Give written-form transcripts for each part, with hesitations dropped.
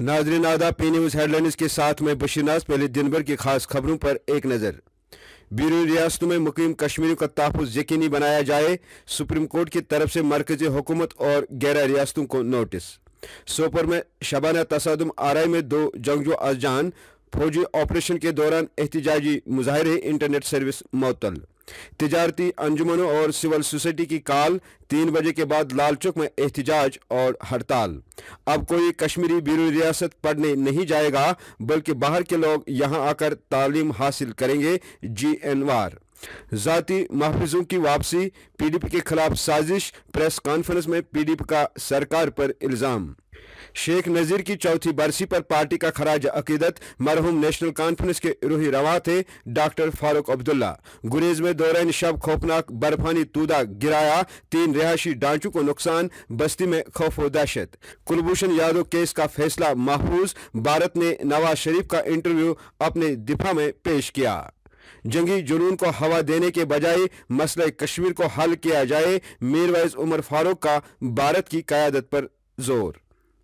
नाज़रीन आदाब, P news headlines के साथ में बशीर नाज़। पहले दिन भर की खास खबरों पर एक नज़र। बैरूनी रियासतों में मुकीम कश्मीरियों का तहफ़्फ़ुज़ यकीनी बनाया जाए, सुप्रीम कोर्ट की तरफ से मरकज़ी हुकूमत और 11 रियासतों को नोटिस। सोपोर में शबाना तसादुम आरई में 2 जंगजू अजान, फौजी ऑपरेशन के दौरान एहतजाजी मुजाहरे, इंटरनेट सर्विस मअतल। तिजारती अंजुमनों और सिविल सोसाइटी की काल, 3 बजे के बाद लाल चौक में एहतजाज और हड़ताल। अब कोई कश्मीरी बैरूनी रियासत पढ़ने नहीं जाएगा, बल्कि बाहर के लोग यहां आकर तालीम हासिल करेंगे। GNVAR ज़ाती महफूजों की वापसी, PDP के खिलाफ साजिश, प्रेस कॉन्फ्रेंस में PDP का सरकार पर इल्जाम। शेख नज़ीर की चौथी बरसी पर पार्टी का खराज अकीदत, मरहूम नेशनल कॉन्फ्रेंस के रूही रवा थे डॉक्टर फारूक अब्दुल्ला। गुरेज में दौरान शब खौफनाक बर्फानी तूदा गिराया, 3 रिहायशी ढांचों को नुकसान, बस्ती में खौफ व दहशत। कुलभूषण यादव केस का फैसला महफूज, भारत ने नवाज शरीफ का इंटरव्यू अपने दिफा में पेश किया। जंगी जुनून को हवा देने के बजाय मसला कश्मीर को हल किया जाए, मीरवाइज उमर फारूक का भारत की क़यादत पर जोर।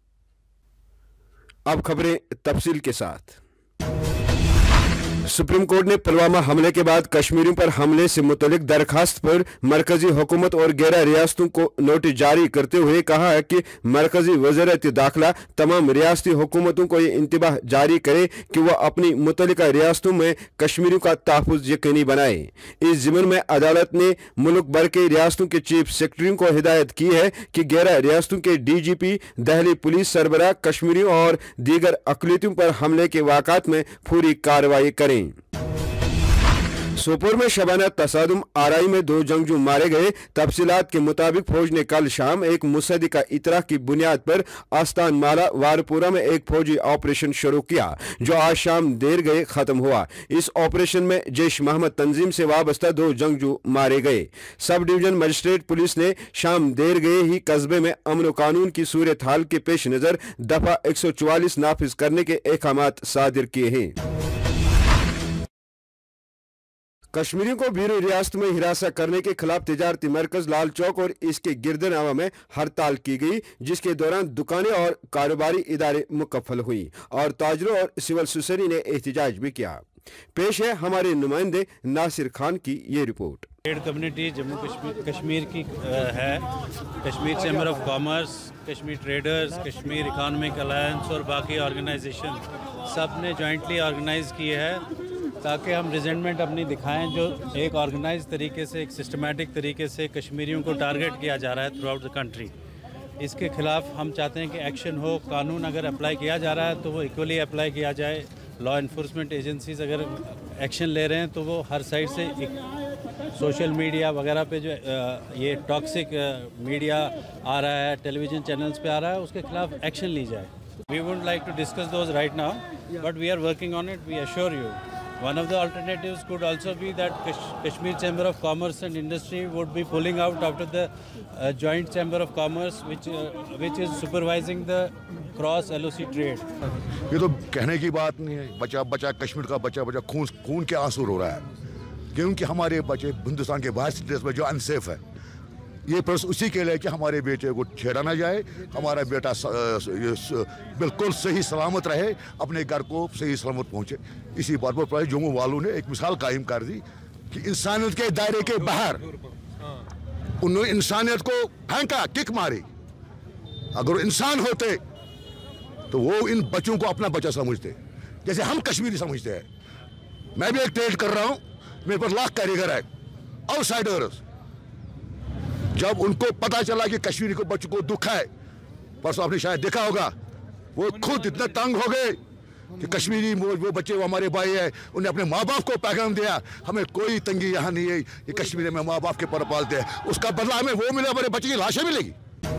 अब खबरें तफसील के साथ। सुप्रीम कोर्ट ने पुलवामा हमले के बाद कश्मीरियों पर हमले से मुतल्लिक दरखास्त पर मरकजी हुकूमत और 11 रियासतों को नोटिस जारी करते हुए कहा है कि मरकजी वज़ीरत दाखिला तमाम रियासती हुकूमतों को ये इंतबाह जारी करे कि वह अपनी मुतल्लिका रियासतों में कश्मीरियों का तहफ़्फ़ुज़ यकीनी बनाए। इस ज़िम्न में अदालत ने मुल्क भर के रियासतों के चीफ सेक्रेटरियों को हिदायत की है कि 11 रियासतों के DGP, दहली पुलिस सरबराह कश्मीरियों और दीगर अक़लियतों पर हमले के वाक़ात में फौरी कार्रवाई करें। सोपोर में शबाना तसादुम आरई में 2 जंगजू मारे गए। तफसीलात के मुताबिक फौज ने कल शाम एक मुसद्दिका इतरा की बुनियाद पर आस्तान माला वारपुरा में एक फौजी ऑपरेशन शुरू किया, जो आज शाम देर गए खत्म हुआ। इस ऑपरेशन में जैश मोहम्मद तंजीम से वाबस्ता 2 जंगजू मारे गए। सब डिवीजन मजिस्ट्रेट पुलिस ने शाम देर गए ही कस्बे में अमन व कानून की सूरत हाल के पेश नज़र दफा 144 नाफिज करने के अहकामात सादिर किए हैं। कश्मीरियों को बैरूनी रियासत में हिरासत करने के खिलाफ तिजारती मरकज लाल चौक और इसके गिरदनवा में हड़ताल की गई, जिसके दौरान दुकानें और कारोबारी इदारे मुकफ्फल हुई और ताजरों और सिविल सोसाइटी ने एहतजाज भी किया। पेश है हमारे नुमाइंदे नासिर खान की ये report. Trade community Jammu Kashmir की है, Kashmir chamber of commerce, Kashmir traders, Kashmir economic alliance और बाकी ऑर्गेनाइजेशन सब ने जॉइंटली ऑर्गेनाइज़ की है ताकि हम रिजेंटमेंट अपनी दिखाएं जो एक ऑर्गेनाइज तरीके से, एक सिस्टमेटिक तरीके से कश्मीरियों को टारगेट किया जा रहा है थ्रू आउट द कंट्री। इसके खिलाफ हम चाहते हैं कि एक्शन हो। कानून अगर अप्लाई किया जा रहा है तो वो इक्वली अप्लाई किया जाए। लॉ इन्फोर्समेंट एजेंसीज अगर एक्शन ले रहे हैं तो वो हर साइड से सोशल मीडिया वगैरह पे जो ये टॉक्सिक मीडिया आ रहा है, टेलीविज़न चैनल्स पे आ रहा है, उसके खिलाफ एक्शन ली जाए। We would like to discuss those right now, but we are working on it, we assure you. One of the alternatives could also be that Kashmir Chamber of Commerce and Industry would be pulling out after the Joint Chamber of Commerce, which is supervising the cross LOC trade. ये तो कहने की बात नहीं है। बच्चा बच्चा कश्मीर का बच्चा खून के आंसू रो रहा है, क्योंकि हमारे बच्चे हिंदुस्तान के बाहर स्टेट्स में जो अनसेफ है, ये प्रेस उसी के लिए कि हमारे बेटे को छेड़ा ना जाए, हमारा बेटा बिल्कुल सही सलामत रहे, अपने घर को सही सलामत पहुंचे। इसी बात पर जम्मू वालों ने एक मिसाल कायम कर दी कि इंसानियत के दायरे के बाहर उन्होंने इंसानियत को फेंका, किक मारी। अगर इंसान होते तो वो इन बच्चों को अपना बच्चा समझते, जैसे हम कश्मीरी समझते हैं। मैं भी एक ट्रेड कर रहा हूँ, मेरे पर लाख कारीगर है, आउटसाइडर्स। जब उनको पता चला कि कश्मीरी को बच्चों को दुख है, परसों आपने शायद देखा होगा, वो खुद इतने तंग हो गए कि कश्मीरी वो बच्चे वो हमारे भाई है, उन्हें अपने माँ बाप को पैगाम दिया, हमें कोई तंगी यहाँ नहीं है, ये कश्मीर में माँ बाप के पर पालते हैं, उसका बदला हमें वो मिला, हमारे बच्चे की लाशें मिलेगी।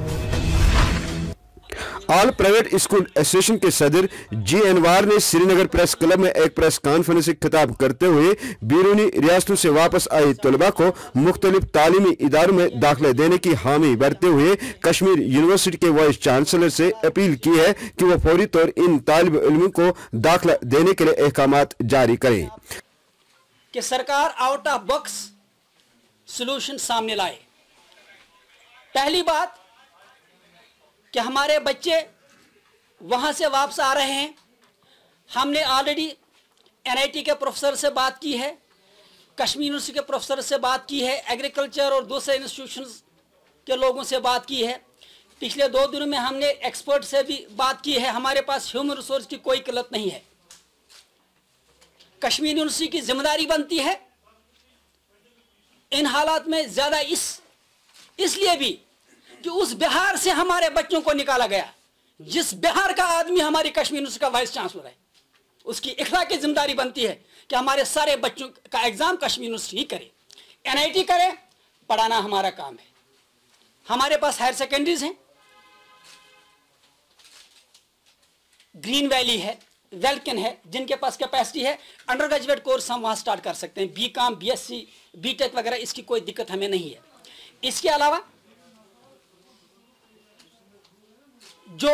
ऑल प्राइवेट स्कूल एसोसिएशन के सदर GNVAR ने श्रीनगर प्रेस क्लब में एक प्रेस कॉन्फ्रेंस से खिताब करते हुए बैरूनी रियासतों से वापस आए तलबा को मुख्तलिफ तालीमी इदारों में दाखिला देने की हामी भरते हुए कश्मीर यूनिवर्सिटी के वाइस चांसलर से अपील की है कि वह फौरी तौर इन तालिब इल्मों को दाखिला देने के लिए अहकामात जारी करें। कि सरकार आउट ऑफ बॉक्स सॉल्यूशन सामने लाए। पहली बात कि हमारे बच्चे वहाँ से वापस आ रहे हैं। हमने ऑलरेडी NIT के प्रोफेसर से बात की है, कश्मीर यूनिवर्सिटी के प्रोफेसर से बात की है, एग्रीकल्चर और दूसरे इंस्टीट्यूशंस के लोगों से बात की है। पिछले 2 दिनों में हमने एक्सपर्ट से भी बात की है। हमारे पास ह्यूमन रिसोर्स की कोई किल्लत नहीं है। कश्मीर यूनिवर्सिटी की जिम्मेदारी बनती है इन हालात में ज़्यादा इसलिए भी कि उस बिहार से हमारे बच्चों को निकाला गया, जिस बिहार का आदमी हमारी कश्मीर यूनिवर्सिटी का वाइस चांसलर है, उसकी इखलाकी जिम्मेदारी बनती है कि हमारे सारे बच्चों का एग्जाम कश्मीर यूनिवर्सिटी ही करे, NIT करे, पढ़ाना हमारा काम है। हमारे पास हायर सेकेंडरीज हैं, ग्रीन वैली है, वेल्कन है, जिनके पास कैपेसिटी है। अंडर ग्रेजुएट कोर्स हम वहाँ स्टार्ट कर सकते हैं, BCom, BSc, BTech वगैरह, इसकी कोई दिक्कत हमें नहीं है। इसके अलावा जो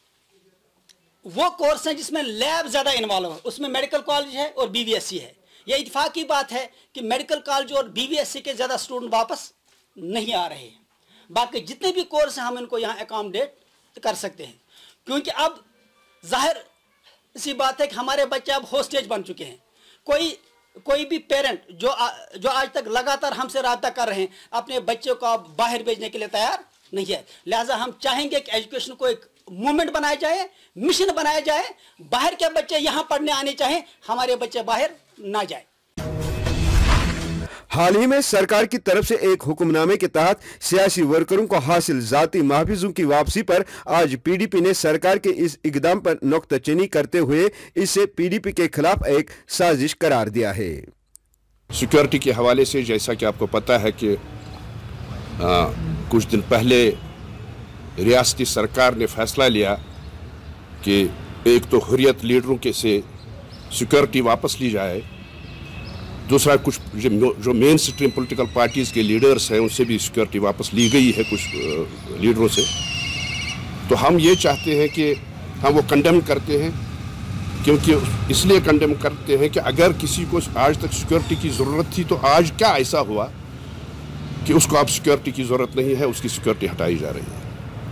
वो कोर्स हैं जिसमें लैब ज़्यादा इन्वॉल्व है, उसमें मेडिकल कॉलेज है और BVSC है। ये इत्तेफाक की बात है कि मेडिकल कॉलेज और BVSC के ज़्यादा स्टूडेंट वापस नहीं आ रहे हैं। बाकी जितने भी कोर्स हैं हम इनको यहाँ अकोमोडेट कर सकते हैं, क्योंकि अब जाहिर सी बात है कि हमारे बच्चे अब होस्टेज बन चुके हैं। कोई भी पेरेंट जो आज तक लगातार हमसे राब्ता कर रहे हैं, अपने बच्चों को अब बाहर भेजने के लिए तैयार नहीं है। लिहाजा हम चाहेंगे कि एजुकेशन को एक मूवमेंट बनाया जाए, मिशन बनाया जाए। बाहर के बच्चे यहाँ पढ़ने आने चाहें, हमारे बच्चे बाहर ना जाए। हाल ही में सरकार की तरफ से एक हुक्मनामे के तहत सियासी वर्करों को हासिल जाती महफूजों की वापसी पर आज PDP ने सरकार के इस इकदाम पर नुक्ताचीनी करते हुए इसे PDP के खिलाफ एक साजिश करार दिया है। सिक्योरिटी के हवाले से जैसा कि आपको पता है कि कुछ दिन पहले रियासती सरकार ने फैसला लिया कि एक तो हुर्रियत लीडरों के से सिक्योरिटी वापस ली जाए, दूसरा कुछ जो मेन स्ट्रीम पॉलिटिकल पार्टीज़ के लीडर्स हैं उनसे भी सिक्योरिटी वापस ली गई है कुछ लीडरों से। तो हम ये चाहते हैं कि हम वो कंडेम करते हैं, क्योंकि इसलिए कंडेम करते हैं कि अगर किसी को आज तक सिक्योरिटी की ज़रूरत थी तो आज क्या ऐसा हुआ कि उसको अब सिक्योरिटी की ज़रूरत नहीं है, उसकी सिक्योरिटी हटाई जा रही है।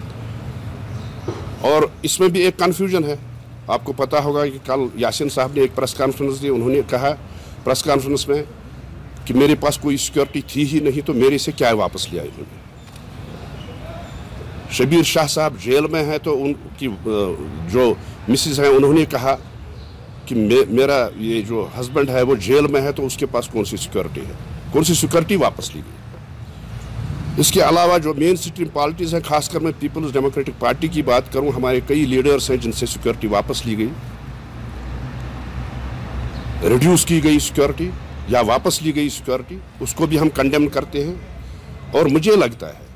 और इसमें भी एक कन्फ्यूजन है। आपको पता होगा कि कल यासीन साहब ने एक प्रेस कॉन्फ्रेंस दी, उन्होंने कहा प्रेस कॉन्फ्रेंस में कि मेरे पास कोई सिक्योरिटी थी ही नहीं तो मेरे से क्या वापस लिया इन्होंने। शबीर शाह साहब जेल में हैं तो उनकी जो मिसेज हैं उन्होंने कहा कि मेरा ये जो हस्बैंड है वो जेल में है तो उसके पास कौन सी सिक्योरिटी है, कौन सी सिक्योरिटी वापस ली गई। इसके अलावा जो मेन स्ट्रीम पार्टीज हैं, खासकर मैं पीपल्स डेमोक्रेटिक पार्टी की बात करूं, हमारे कई लीडर्स हैं जिनसे सिक्योरिटी वापस ली गई, रिड्यूस की गई सिक्योरिटी या वापस ली गई सिक्योरिटी, उसको भी हम कंडेम करते हैं। और मुझे लगता है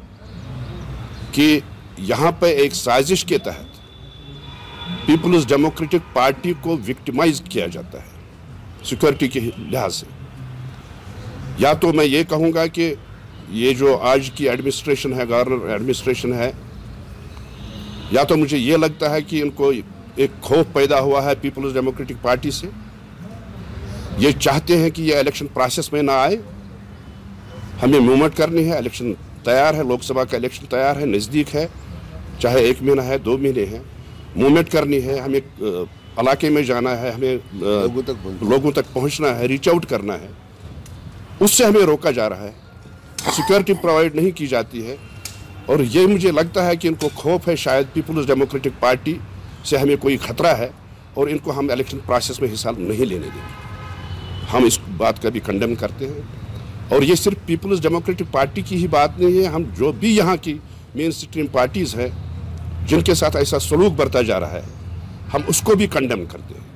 कि यहाँ पे एक साजिश के तहत पीपल्स डेमोक्रेटिक पार्टी को विक्टिमाइज किया जाता है सिक्योरिटी के लिहाज से। या तो मैं ये कहूँगा कि ये जो आज की एडमिनिस्ट्रेशन है, गवर्नर एडमिनिस्ट्रेशन है, या तो मुझे ये लगता है कि इनको एक खौफ पैदा हुआ है पीपल्स डेमोक्रेटिक पार्टी से। ये चाहते हैं कि ये इलेक्शन प्रोसेस में ना आए, हमें मूवमेंट करनी है, इलेक्शन तैयार है, लोकसभा का इलेक्शन तैयार है, नज़दीक है, चाहे 1 महीना है 2 महीने हैं, मूवमेंट करनी है, हमें इलाके में जाना है, हमें लोगों तक पहुंचना है, रीच आउट करना है। उससे हमें रोका जा रहा है, सिक्योरिटी प्रोवाइड नहीं की जाती है। और ये मुझे लगता है कि इनको खौफ है शायद पीपल्स डेमोक्रेटिक पार्टी से हमें कोई खतरा है और इनको हम इलेक्शन प्रोसेस में हिस्सा नहीं लेने देंगे। हम इस बात का भी कंडेम करते हैं। और ये सिर्फ पीपल्स डेमोक्रेटिक पार्टी की ही बात नहीं है, हम जो भी यहाँ की मेन स्ट्रीम पार्टीज़ हैं जिनके साथ ऐसा सलूक बरता जा रहा है, हम उसको भी कंडेम करते हैं।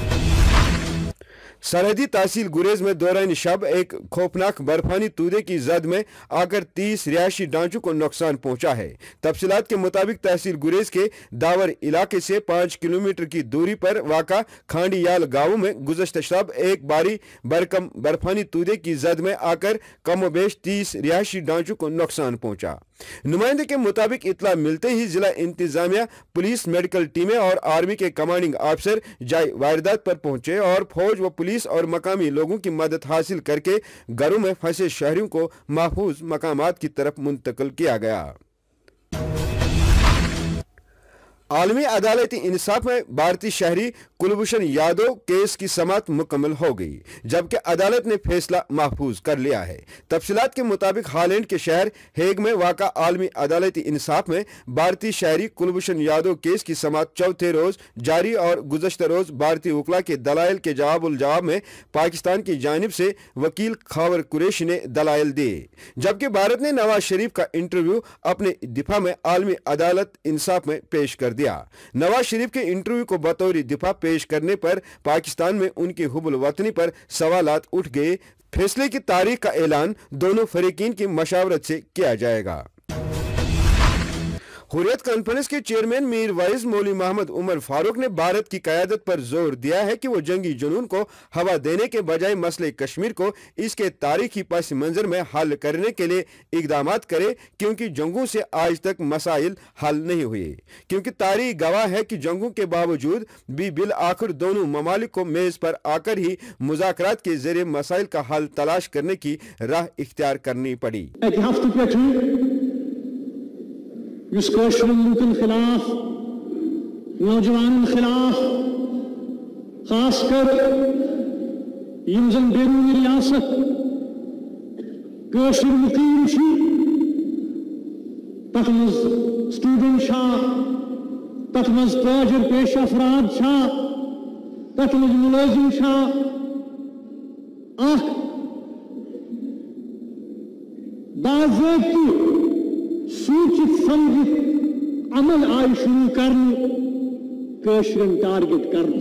सरहदी तहसील गुरेज में दौरान शब एक खौफनाक बर्फानी तूदे की जद में आकर 30 रिहायशी ढांचों को नुकसान पहुंचा है। तफसीलात के मुताबिक तहसील गुरेज के दावर इलाके से 5 किलोमीटर की दूरी पर वाक़ा खांडीयाल गांव में गुज़श्ता शब एक भारी भरकम बर्फानी तूदे की जद में आकर कमोबेश 30 रिहायशी ढांचों को नुकसान पहुंचा। नुमाइंदे के मुताबिक इतला मिलते ही जिला इंतजामिया, पुलिस, मेडिकल टीमें और आर्मी के कमांडिंग ऑफिसर जाए वारदात पर पहुंचे और फौज व पुलिस और मकामी लोगों की मदद हासिल करके घरों में फंसे शहरियों को महफूज मकामात की तरफ मुंतकिल किया गया। عالمی عدالتی انصاف میں بھارتی شہری کلبھوشن یادو کیس کی سماعت مکمل ہو گئی، جبکہ عدالت نے فیصلہ محفوظ کر لیا ہے۔ تفصیلات کے مطابق ہالینڈ کے شہر ہیگ میں واقع عالمی عدالتی انصاف میں بھارتی شہری کلبھوشن یادو کیس کی سماعت چوتھے روز جاری، اور گزشتہ روز بھارتی وکلا کے دلائل کے جواب الجواب میں پاکستان کی جانب سے وکیل خاور قریشی نے دلائل دیے، جبکہ بھارت نے نواز شریف کا انٹرویو اپنے دفاع میں عالمی عدالت انصاف میں پیش کر دیا۔ نواز شریف کے انٹرویو کو بطور دفاع پیش کرنے پر پاکستان میں ان کی حب الوطنی پر سوالات اٹھ گئے۔ فیصلے کی تاریخ کا اعلان دونوں فریقین کی مشاورت سے کیا جائے گا۔ حریت کانفرنس کے چیئرمین میر وائز مولوی محمد عمر فاروق نے بھارت کی قیادت پر زور دیا ہے کہ وہ جنگی جنون کو ہوا دینے کے بجائے مسئلہ کشمیر کو اس کے تاریخی پس منظر میں حل کرنے کے لیے اقدامات کرے، کیونکہ جنگوں سے آج تک مسائل حل نہیں ہوئے، کیونکہ تاریخ گواہ ہے کہ جنگوں کے باوجود بھی بالآخر دونوں ممالک کو میز پر آ کر ہی مذاکرات کے ذریعے مسائل کا حل تلاش کرنے کی راہ اختیار کرنی پڑی۔ اس کشمیر لوکن خلاف، نوجوانن خلاف، خاص کر یم زن بیرون ریاست کشمیر مقیم چھ، تتھ مز سٹوڈنٹ چھا، تتھ مز تاجر پیش افراد چھا، تتھ مز ملازم چھا، اخ باضابطہ سوچت سمجھت عمل آئی شروع کرنے کشرن ٹارگٹ کرنے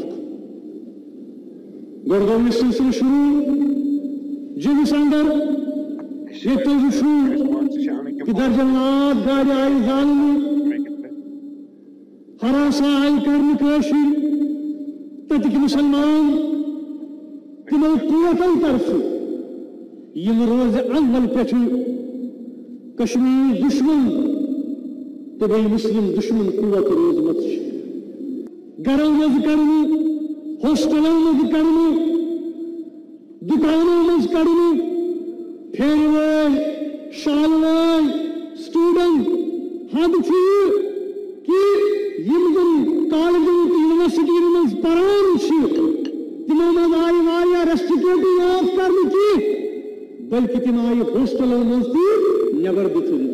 گو یہ سلسلہ شروع جنس اندر یہ تھی وچھو کہ درجنات گاڑی آئی زالنے، ہراساں آئی کرنے کشر، تتک مسلمان تمو قوتن طرف یم روز اول پہ کشمیر دشمن تو بھائی مسلم دشمن قوت روزمت گھروں مز کرنے، ہاسٹلوں مز کرنے، دکانوں مز کرنے، پھیر وائے شال وائے سٹوڈنٹ حد کہ یم زن کالجن تو یونیورسٹی مز پران تمو مز آئی واریاہ ریسٹریکٹو آف کرنے کی، بلکہ تم آئی ہاسٹلوں مز تھی نبر دتن۔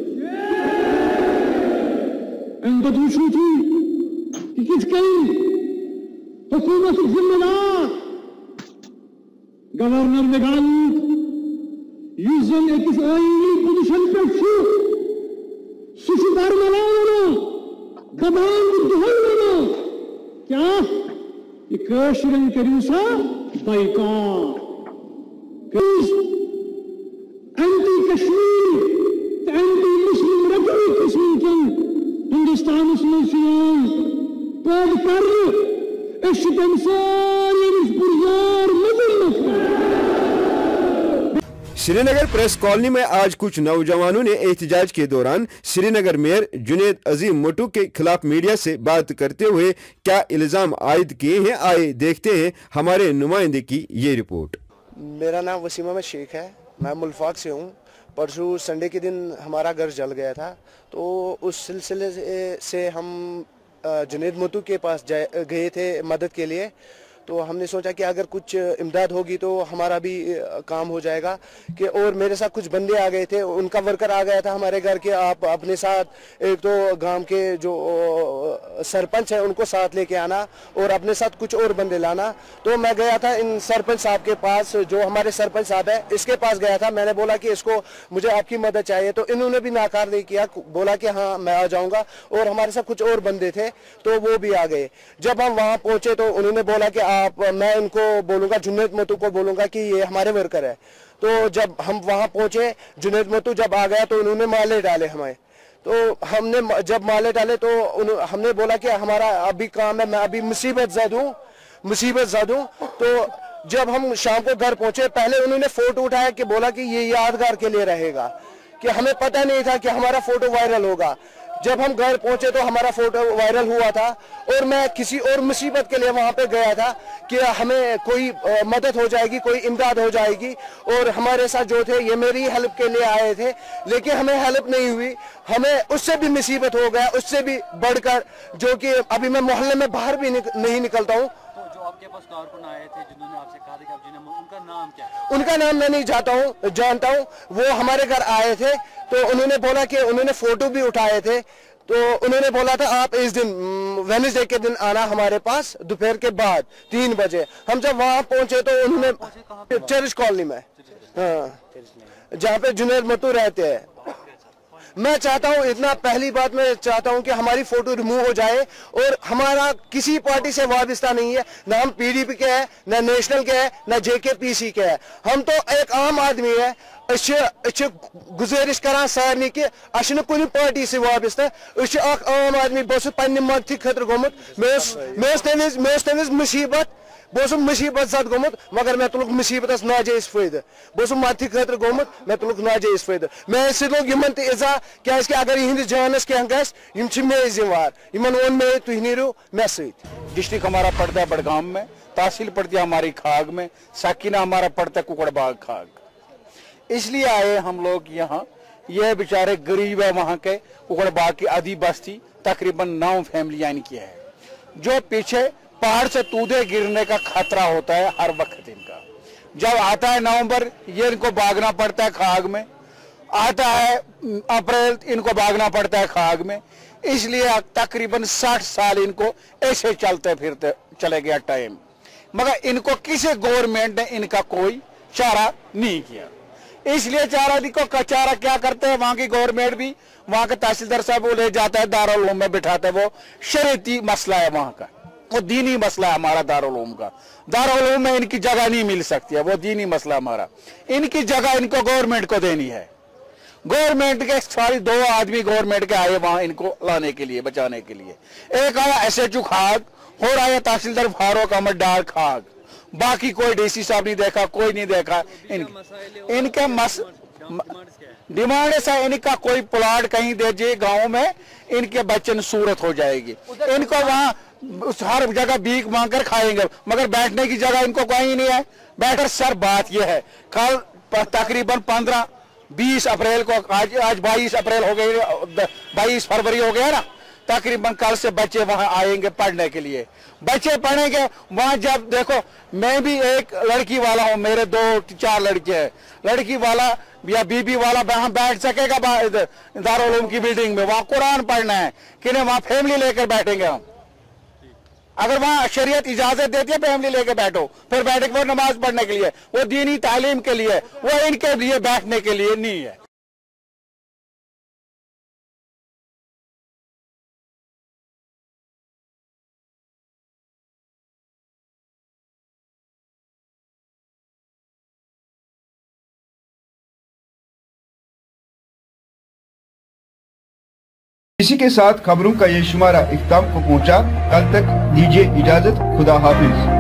ام پتہ وچھو تھی کہ کت کن حکومت ذمہ دار گورنر میگھالیہ اس زن اکس آئینی پوزیشن پہ سہ برملان دبان دہن کیا یہ کشرن کرو سا boycott, anti Kashmir anti Muslim رقمی قسم کن ہندوستان پید کر اس تم ساری پرزار مذمت۔ سری نگر پریس کالونی میں آج کچھ نوجوانوں نے احتجاج کے دوران سری نگر میئر جنید عظیم مٹو کے خلاف میڈیا سے بات کرتے ہوئے کیا الزام عائد کیے ہیں، آئے دیکھتے ہیں ہمارے نمائندے کی یہ رپورٹ۔ میرا نام وسیم احمد شیخ ہے، میں ملفاق سے ہوں۔ پرسوں سنڈے کے دن ہمارا گھر جل گیا تھا، تو اس سلسلے سے ہم جنید متو کے پاس گئے تھے مدد کے لیے۔ تو ہم نے سوچا کہ اگر کچھ امداد ہوگی تو ہمارا بھی کام ہو جائے گا، کہ اور میرے ساتھ کچھ بندے آ گئے تھے، ان کا ورکر آ گیا تھا ہمارے گھر کے، آپ اپنے ساتھ ایک تو گاؤں کے جو سرپنچ ہیں ان کو ساتھ لے کے آنا اور اپنے ساتھ کچھ اور بندے لانا۔ تو میں گیا تھا ان سرپنچ صاحب کے پاس، جو ہمارے سرپنچ صاحب ہے اس کے پاس گیا تھا۔ میں نے بولا کہ اس کو مجھے آپ کی مدد چاہیے، تو انہوں نے بھی ناکار نہیں کیا، بولا کہ ہاں میں آ جاؤں گا، اور ہمارے ساتھ کچھ اور بندے تھے تو وہ بھی آ گئے۔ جب ہم وہاں پہنچے تو انہوں نے بولا کہ میں ان کو بولوں گا، جنید متو کو بولوں گا کہ یہ ہمارے ورکر ہے۔ تو جب ہم وہاں پہنچے، جنید متو جب آ گیا تو انہوں نے مالے ڈالے ہمیں۔ تو ہم نے جب مالے ڈالے تو ہم نے بولا کہ ہمارا ابھی کام ہے، میں ابھی مصیبت زد ہوں۔ تو جب ہم شام کو گھر پہنچے، پہلے انہوں نے فوٹو اٹھایا کہ بولا کہ یہ یادگار کے لیے رہے گا، کہ ہمیں پتہ نہیں تھا کہ ہمارا فوٹو وائرل ہوگا۔ जब हम घर पहुंचे तो हमारा फोटो वायरल हुआ था और मैं किसी और मुसीबत के लिए वहां पे गया था कि हमें कोई मदद हो जाएगी, कोई इमदाद हो जाएगी। और हमारे साथ जो थे ये मेरी हेल्प के लिए आए थे, लेकिन हमें हेल्प नहीं हुई, हमें उससे भी मुसीबत हो गया, उससे भी बढ़कर, जो कि अभी मैं मोहल्ले में बाहर भी नहीं निकलता हूँ। जो आपके पास कारकुन आए थे जिन्होंने आपसे कहा था कि आप जिन्हें, उनका नाम क्या है? उनका नाम मैं नहीं जानता हूँ। वो हमारे घर आए थे तो उन्होंने बोला कि उन्होंने फोटो भी उठाए थे, तो उन्होंने बोला था आप इस दिन वेडनेसडे के दिन आना हमारे पास दोपहर के बाद 3 बजे। हम जब वहाँ पहुंचे तो उन्होंने चेरिश कॉलोनी में, हाँ, जहाँ पे जुनैद मतू रहते हैं। मैं चाहता हूं, इतना पहली बात मैं चाहता हूं कि हमारी फोटो रिमूव हो जाए और हमारा किसी पार्टी से वाबस्ता नहीं है, ना हम पीडीपी के हैं, ना नेशनल के हैं, ना जेकेपीसी के हैं। हम तो एक आम आदमी है। गुजारिश करान सारे कि कुन पार्टी से वाबस्ता, आम आदमी। बहुत पन्ने मदद खतर गोमुत, मे मुसीबत, बहुत मुसीबत जद गोमुत, मगर मैं तुलुक मुसीबत नाजायज फायदे, बहुत मदद खतर गोमुत, मैं तुलुक नाजायज फायदे। मैं लोग यमन इजा क्या अगर यहंद जानस क्या गम मे जिम्मेवार, यमन वो मे तुम नीरो मे सत। डिस्ट्रिक्ट हमारा पड़ता है बड़गाम में, तहसील पड़ती है हमारी खाग में, साकिना हमारा पड़ता है कुकड़बाग खाग। इसलिए आए हम लोग यहाँ, ये बेचारे गरीब है वहाँ के कुकड़बाग की आधी बस्ती, तकरीबन 9 फैमिलियां इनकी है, जो पीछे पहाड़ से तूदे गिरने का खतरा होता है हर वक्त इनका। जब आता है नवंबर, ये इनको भागना पड़ता है खाग में, आता है अप्रैल, इनको भागना पड़ता है खाग में। इसलिए तकरीबन 60 साल इनको ऐसे चलते फिरते चले गया टाइम, मगर इनको किसी गवर्नमेंट ने इनका कोई चारा नहीं किया। इसलिए चारा क्या करते हैं वहां की गवर्नमेंट भी, वहां के तहसीलदार साहब वो ले जाता है दारुल उलूम में बिठाते, वो शरीयती मसला है वहां का, वो दीनी मसला है हमारा दारुल उलूम का। दारुल उलूम में इनकी जगह नहीं मिल सकती है, वो दीनी मसला हमारा। इनकी जगह इनको गवर्नमेंट को देनी है। गवर्नमेंट के सारी 2 आदमी गवर्नमेंट के आए वहां इनको लाने के लिए, बचाने के लिए। एक आया SHO खाग और आया तहसीलदार फारूक अहमद डार खाग, बाकी कोई DC साहब नहीं देखा, कोई नहीं देखा। इनके डिमांड है इनका कोई प्लाट कहीं दे दिए गाँव में, इनके बच्चे ने सूरत हो जाएगी। इनको वहाँ हर जगह भीख मांग कर खाएंगे, मगर बैठने की जगह इनको कहीं नहीं है। बैठर सर बात यह है, कल तकरीबन 15-20 अप्रैल को, आज 22 अप्रैल हो गई, 22 फरवरी हो गया ना, तकरीबन कल से बच्चे वहां आएंगे पढ़ने के लिए। बच्चे पढ़ेंगे वहां, जब देखो मैं भी एक लड़की वाला हूं, मेरे 2-4 लड़के हैं, लड़की वाला या बीबी वाला वहां बैठ सकेगा दारुल उलूम की बिल्डिंग में, वहां कुरान पढ़ना है कि नहीं, वहां फैमिली लेकर बैठेंगे हम। अगर वहां शरीयत इजाजत देती है फैमिली लेके बैठो, फिर बैठे वो नमाज पढ़ने के लिए, वो दीनी तालीम के लिए, वो इनके लिए बैठने के लिए नहीं है। इसी के साथ खबरों का ये शुमारा इख्तिताम को पहुंचा। कल तक दीजिए इजाजत, खुदा हाफिज।